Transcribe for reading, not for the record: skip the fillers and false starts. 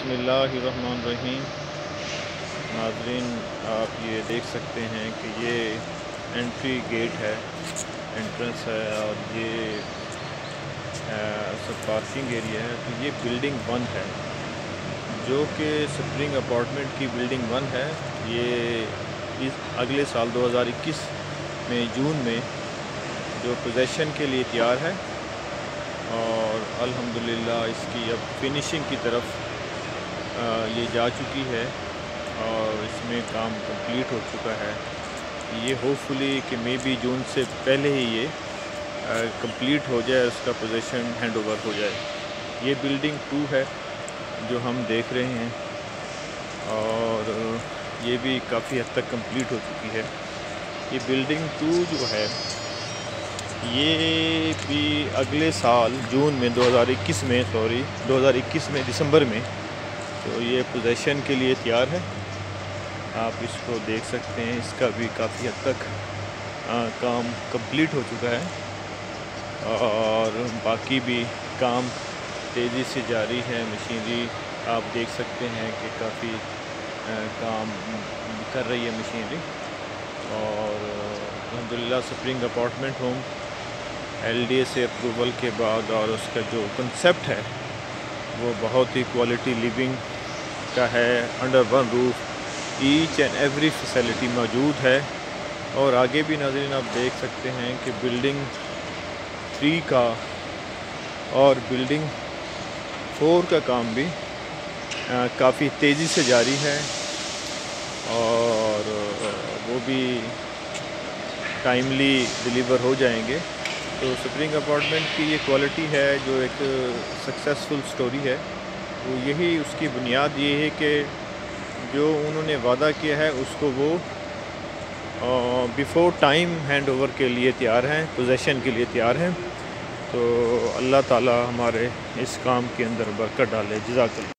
बिस्मिल्लाहिर्रहमानिर्रहीम। नाज़रीन, आप ये देख सकते हैं कि ये एंट्री गेट है, एंट्रेंस है, और ये सब पार्किंग एरिया है। तो ये बिल्डिंग 1 है, जो कि स्प्रिंग अपार्टमेंट की बिल्डिंग 1 है। ये इस अगले साल 2021 में जून में जो पोजेसन के लिए तैयार है, और अल्हम्दुलिल्लाह इसकी अब फिनिशिंग की तरफ ये जा चुकी है और इसमें काम कंप्लीट हो चुका है। ये होपफुली कि मे बी जून से पहले ही ये कंप्लीट हो जाए, उसका पोजीशन हैंड ओवर हो जाए। ये बिल्डिंग 2 है जो हम देख रहे हैं, और ये भी काफ़ी हद तक कंप्लीट हो चुकी है। ये बिल्डिंग 2 जो है, ये भी अगले साल जून में 2021 में दिसंबर में तो ये पोजेसन के लिए तैयार है। आप इसको देख सकते हैं, इसका भी काफ़ी हद तक काम कंप्लीट हो चुका है, और बाकी भी काम तेज़ी से जारी है। मशीनरी आप देख सकते हैं कि काफ़ी काम कर रही है मशीनरी। और अल्हम्दुलिल्लाह स्प्रिंग अपार्टमेंट होम LDA से अप्रूवल के बाद, और उसका जो कंसेप्ट है वो बहुत ही क्वालिटी लिविंग का है। Under one roof each and every facility मौजूद है। और आगे भी नाज़रीन आप देख सकते हैं कि बिल्डिंग 3 का और बिल्डिंग 4 का काम भी काफ़ी तेज़ी से जारी है, और वो भी टाइमली डिलीवर हो जाएंगे। तो स्प्रिंग अपार्टमेंट की ये क्वालिटी है, जो एक सक्सेसफुल स्टोरी है, वो यही उसकी बुनियाद ये है कि जो उन्होंने वादा किया है उसको वो बिफ़ोर टाइम हैंड ओवर के लिए तैयार हैं, पोजेसन के लिए तैयार हैं। तो अल्लाह ताला हमारे इस काम के अंदर बरकत डाले। जज़ाकल्लाह।